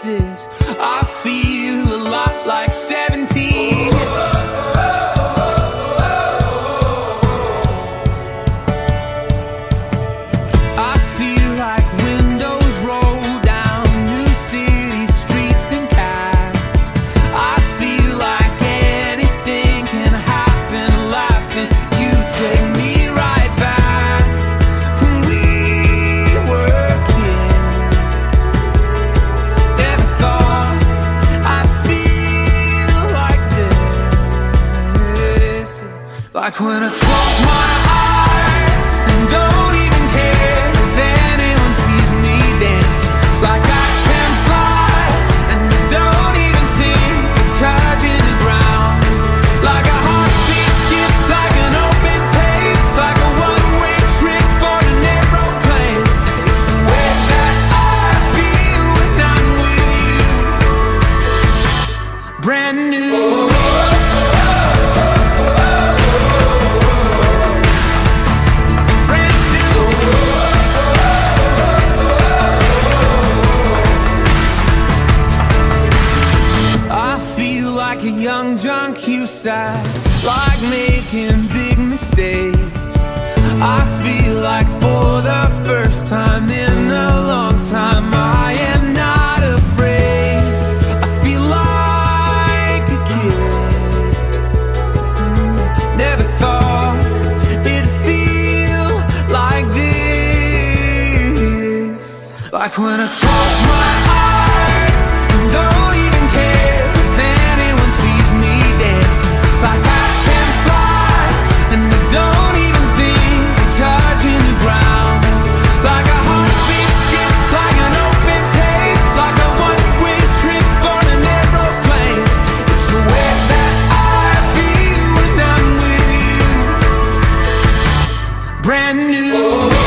faces. I feel a lot like 17. I feel like windows roll down new city streets and cabs. I feel like anything can happen in life, and you take me right back when we were kids. Never thought I'd feel like this. Like when I close my eyes and don't even care if anyone sees me dancing. Like I can fly and I don't even think of touching the ground. Like a heartbeat skip, like an open page, like a one-way trip on an aeroplane. It's the way that I feel when I'm with you. Brand new. Like a young junk you said, like making big mistakes. I feel like for the first time in a long time I am not afraid. I feel like a kid. Never thought it'd feel like this. Like when I close my eyes and don't even care if anyone sees me dancing. Like I can fly and I don't even think of touching the ground. Like a heartbeat skip, like an open page, like a one-way trip on an aeroplane. It's the way that I feel when I'm with you. Brand new.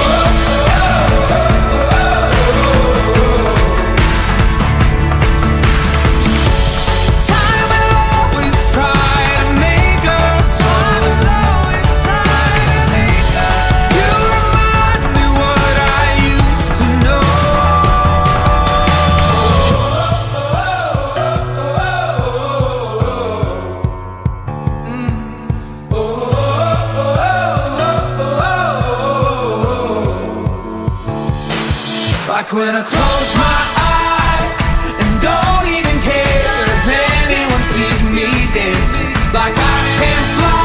Like when I close my eyes and don't even care if anyone sees me dancing. Like I can fly